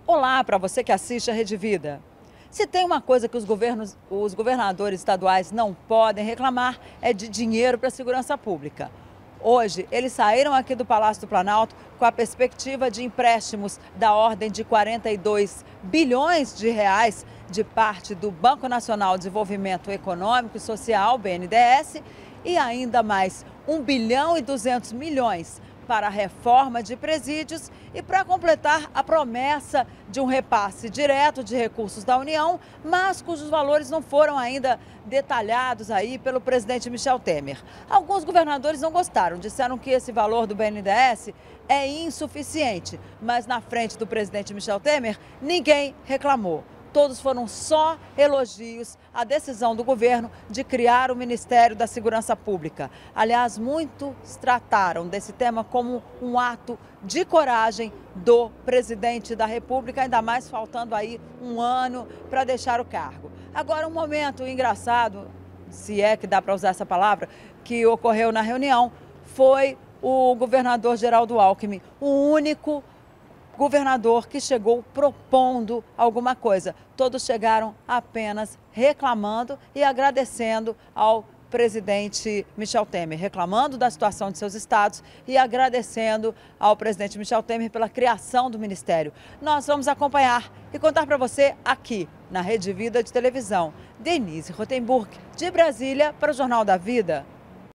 Olá para você que assiste a Rede Vida. Se tem uma coisa que os governadores estaduais não podem reclamar é de dinheiro para a segurança pública. Hoje, eles saíram aqui do Palácio do Planalto com a perspectiva de empréstimos da ordem de 42 bilhões de reais de parte do Banco Nacional de Desenvolvimento Econômico e Social, BNDES, e ainda mais 1 bilhão e 200 milhões para a reforma de presídios e para completar a promessa de um repasse direto de recursos da União, mas cujos valores não foram ainda detalhados aí pelo presidente Michel Temer. Alguns governadores não gostaram, disseram que esse valor do BNDES é insuficiente, mas na frente do presidente Michel Temer, ninguém reclamou. Todos foram só elogios à decisão do governo de criar o Ministério da Segurança Pública. Aliás, muitos trataram desse tema como um ato de coragem do presidente da República, ainda mais faltando aí um ano para deixar o cargo. Agora, um momento engraçado, se é que dá para usar essa palavra, que ocorreu na reunião, foi o governador Geraldo Alckmin, o único governador que chegou propondo alguma coisa. Todos chegaram apenas reclamando e agradecendo ao presidente Michel Temer, reclamando da situação de seus estados e agradecendo ao presidente Michel Temer pela criação do ministério. Nós vamos acompanhar e contar para você aqui na Rede Vida de televisão. Denise Rotenburg, de Brasília, para o Jornal da Vida.